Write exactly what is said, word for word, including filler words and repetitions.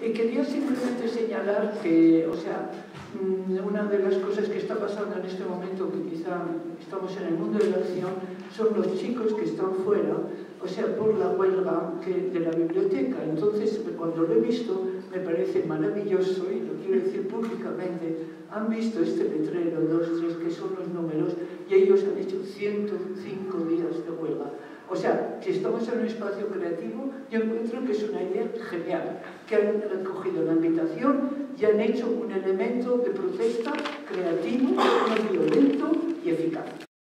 Y quería simplemente señalar que, o sea, una de las cosas que está pasando en este momento, que quizá estamos en el mundo de la acción, son los chicos que están fuera, o sea, por la huelga que, de la biblioteca. Entonces, cuando lo he visto, me parece maravilloso, y lo quiero decir públicamente, han visto este letrero, dos, tres, que son los números, y ellos han hecho ciento cinco días de huelga. O sea, si estamos en un espacio creativo, yo encuentro que es una idea genial, que han cogido la invitación y han hecho un elemento de protesta creativo, no violento y eficaz.